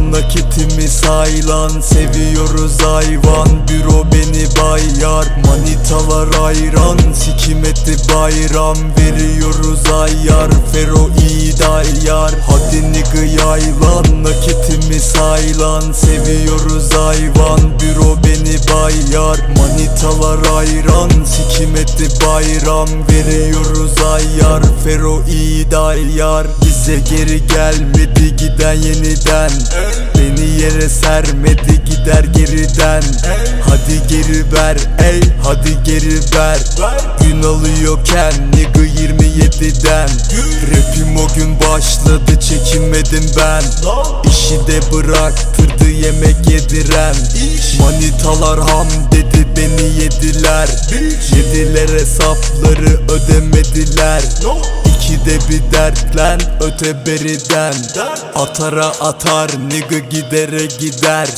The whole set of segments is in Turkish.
nakitimiz haylan. Seviyoruz hayvan, büro beni bayar. Manitalar hayran, sikim etti bayram. Veriyoruz ayar, Fero iyi dayar. Hadi nigga yaylan, nakitimiz haylan. Seviyoruz hayvan, büro beni bayar. Manitalar hayran, sikim etti bayram. Veriyoruz ayar, Fero iyi dayar. Bize geri gelmedi giden yeniden. Beni yere sermedi gider geriden. Hadi geri ver ey, hadi geri ver. Gün alıyorken nigga 27'den. Rapim o gün başladı, çekinmedim ben. İşi de bıraktırdı yemek yediren. Manitalar ham dedi, beni yediler. Yediler hesapları, ödemediler. İkide bir dert lan öteberiden. Atara atar nigga, gidere gider.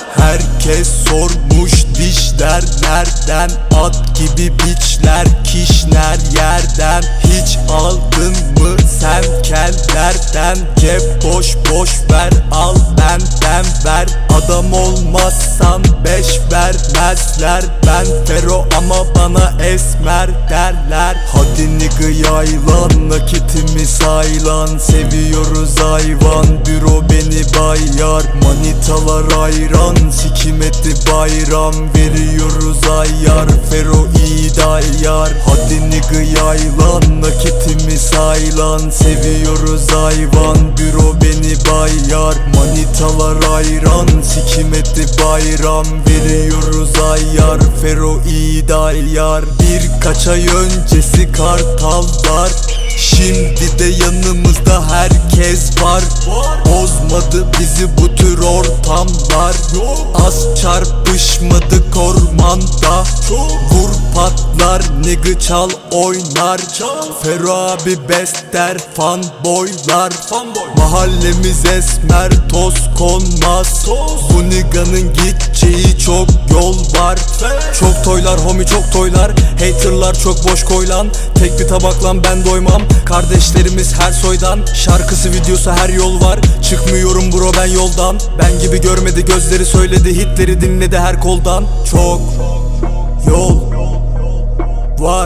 Herkes sormuş dişler nereden? At gibi biçler kişner yerden. Hiç aldın mı sen kellerden? Cep boş boş ver, al benden ver. Adam olmazsan 5 vermezler. Ben Fero ama bana esmer derler. Hadi nigga yaylan, nakitimiz haylan. Seviyoruz hayvan, büro beni bayar. Manitalar hayran, sikim etti bayram. Veriyoruz ayar, Fero iyi dayar. Hadi nigga yaylan, nakitimiz haylan. Seviyoruz hayvan, büro beni bayar. Manitalar hayran, sikim etti bayram. Veriyoruz ayar, Fero iyi dayar. Birkaç ay öncesi kartallar, şimdi de yanımızda herkes var. Bozmadı bizi bu tür ortamlar. Az çarpışmadık ormanda. Vur patlar nigga, çal oynar. Fero abi bester fanboylar. Mahallemiz esmer, toz konmaz. Bu nigga'nın gideceği çok yol var. Çok toylar homie, çok toylar. Haterlar çok boş koylan. Tek bir tabaklan ben doymam. Kardeşlerimiz her soydan. Şarkısı videosu her yol var. Çıkmıyorum bro ben yoldan. Ben gibi görmedi gözleri, söyledi hitleri dinledi her koldan. Çok yol var,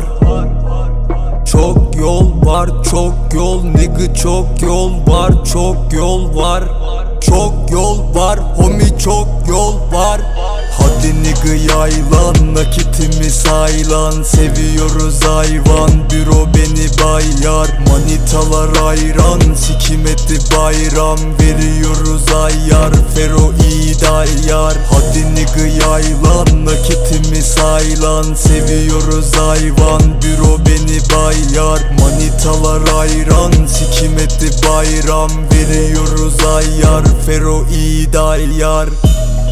çok yol var, çok yol nigga, çok yol var, çok yol var. Çok yol var homie, çok yol var. Hadi nigga yaylan, nakitimiz haylan. Seviyoruz hayvan, büro beni bayar. Manitalar hayran, sikim etti bayram. Veriyoruz ayar, Fero iyi dayar. Hadi nigga yaylan, nakitimiz haylan. Seviyoruz hayvan, büro beni bayar. Manitalar hayran, sikim etti bayram. Veriyoruz ayar, Fero iyi dayar.